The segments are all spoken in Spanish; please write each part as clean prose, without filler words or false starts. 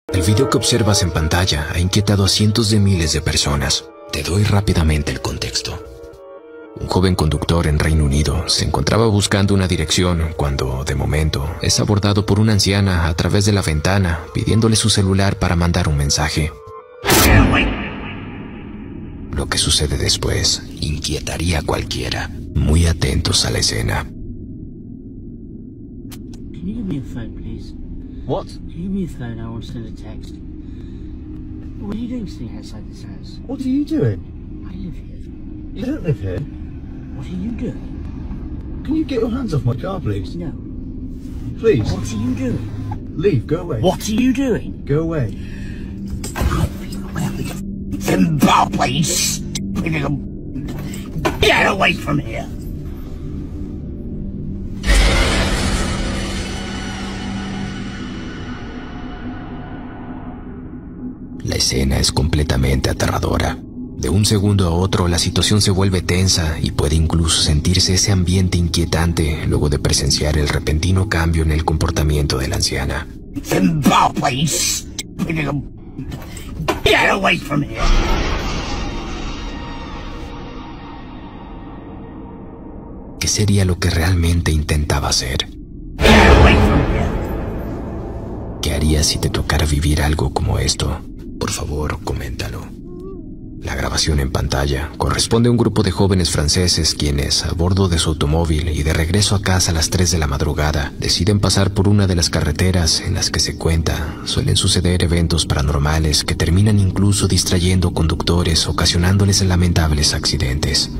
El video que observas en pantalla ha inquietado a cientos de miles de personas. Te doy rápidamente el contexto. Un joven conductor en Reino Unido se encontraba buscando una dirección cuando, de momento, es abordado por una anciana a través de la ventana pidiéndole su celular para mandar un mensaje. Lo que sucede después inquietaría a cualquiera. Muy atentos a la escena. Can you give me a phone, please? What? Can you give me a phone? I want to send a text. What are you doing sitting outside this house? What are you doing? I live here. You don't live here. What are you doing? Can you get your hands off my car, please? No. Please. What are you doing? Leave. Go away. What are you doing? Go away. Zimbabwe, stupid little... Get away from here! La escena es completamente aterradora. De un segundo a otro, la situación se vuelve tensa y puede incluso sentirse ese ambiente inquietante luego de presenciar el repentino cambio en el comportamiento de la anciana. Zimbabwe, stupid little... Get away from here! ¿Qué sería lo que realmente intentaba hacer? Get away from here! ¿Qué harías si te tocara vivir algo como esto? Por favor, coméntalo. La grabación en pantalla corresponde a un grupo de jóvenes franceses quienes, a bordo de su automóvil y de regreso a casa a las 3 de la madrugada, deciden pasar por una de las carreteras en las que se cuenta suelen suceder eventos paranormales que terminan incluso distrayendo conductores, ocasionándoles lamentables accidentes.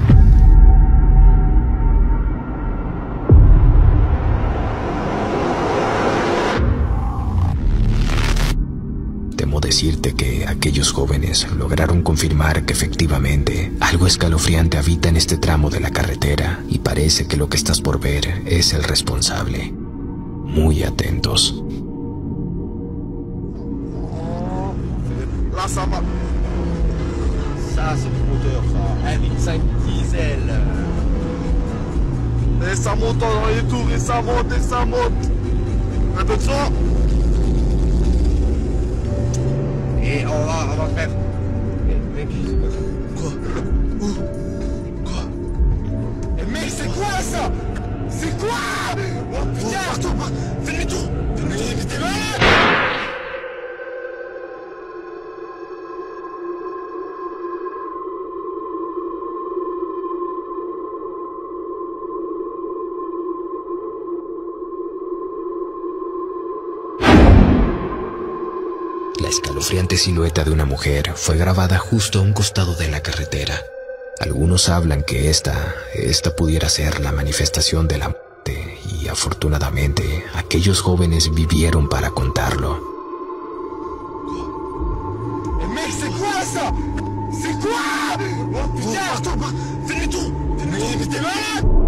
Temo decirte que aquellos jóvenes lograron confirmar que efectivamente algo escalofriante habita en este tramo de la carretera y parece que lo que estás por ver es el responsable. Muy atentos. Là, ça va. Ça, c'est le moteur, ça. 1,5 diesel. Et ça monte dans les tours, et ça monte, et ça monte. Un peu de son. Et on va faire... Mec, quoi? Où? Quoi? Mec, c'est quoi ça? C'est quoi? Oh putain! Fais demi-tour! Fais demi-tour, mais t'es malade! La escalofriante silueta de una mujer fue grabada justo a un costado de la carretera. Algunos hablan que esta pudiera ser la manifestación de la muerte y afortunadamente aquellos jóvenes vivieron para contarlo. Mec, c'est quoi ça? C'est quoi? Oh putain! Fais demi-tour! Fais demi-tour, mais t'es malade!